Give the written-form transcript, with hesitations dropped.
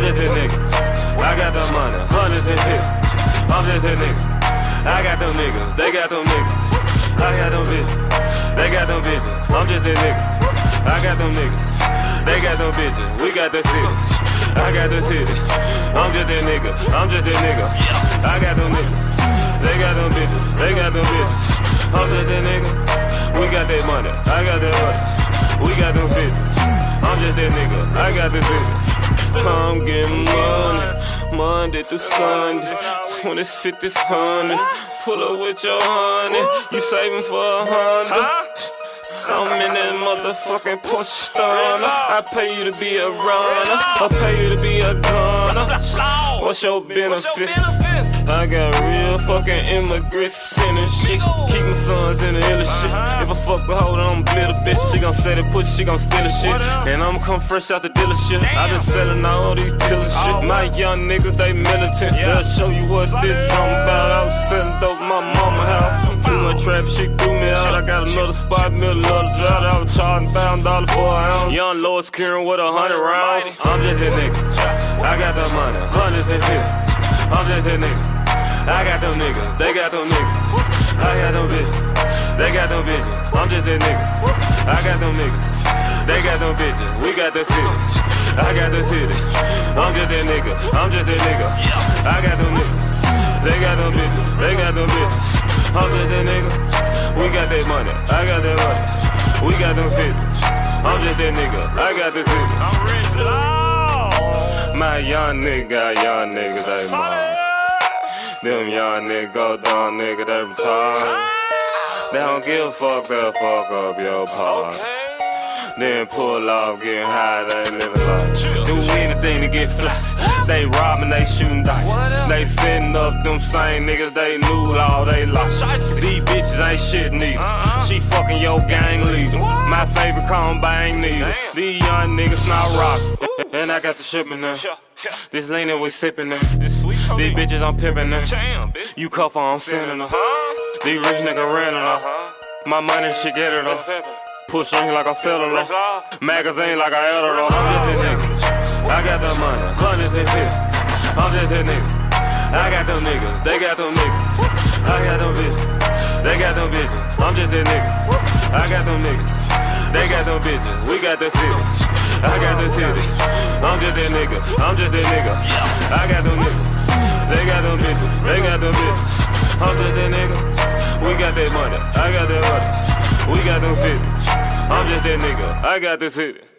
just that nigga. I got the money, hundreds and fifty. I'm just that nigga. I got them niggas, they got them niggas. I got them bitches, they got them bitches. I'm just that nigga. I got them niggas, they got them bitches. We got the city, I got the city. I'm just that nigga, I'm just that nigga. I got them niggas, they got them bitches, they got them bitches. I'm just that nigga. We got that money, I got that money. We got them bitches. I'm just that nigga, I got the city. Come get money, Monday through Sunday, 26, 100. Pull up with your honey, you saving for 100. I'm in that motherfucking Porsche stunner. I pay you to be a runner, I pay you to be a gunner. What's your benefit? I got real fucking immigrants in and shit. Keep my sons in the illest shit. If I fuck with her, I'm a little bitch. She gon' say that pussy, she gon' steal the shit. And I'ma come fresh out the dealership. I been selling all these killer shit. My young niggas, they militant. They'll show you what this talking about. I was selling dope in my mama house. Too much traffic, shit threw me out. I got another spot, middle of the drought. I was charging $1,000 for an ounce. Young Lord securing with 100 rounds. I'm just that nigga. I got the money, hundreds and fifty. I'm just that nigga. I got them niggas, they got them niggas. I got them bitches, they got them bitches. I'm just that nigga. I got them niggas, they got them bitches. We got the city, I got the city. I'm just that nigga, I'm just that nigga. I got them niggas, they got them bitches, they got them bitches. I'm just that nigga. We got that money, I got that money. We got them 50. I'm just that nigga, I got the city. I'm rich, Lord. My young nigga got young niggas, they mom. Them young niggas go down, nigga, they retarded. They don't give a fuck, they'll fuck up your part. Then pull off, getting high, they living like do anything to get fly. They robbing, they shooting dice. They setting up them same niggas, they knew all they lost. These bitches ain't shit neither. She fucking your gang leader. My favorite combine neither. These young niggas not rockin'. And I got the shipment now. This lean that we sippin' now. These bitches I'm pimpin' now. You cuff her, I'm sending her. These rich niggas rentin' her. My money, she get it up. Push ring like a fiddler. Magazine like a editor. I'm just that nigga. I got the money, hundreds and fifty. I'm just that nigga. I got them niggas, they got them niggas. I got them bitches, they got them bitches. I'm just that nigga. I got them niggas, they got them bitches. We got the city, I got the city. I'm just that nigga, I'm just that nigga. I got them niggas, they got them bitches, they got them bitches. I'm just that nigga. We got that money, I got that money. We got them 50. I'm just that nigga, I got this city.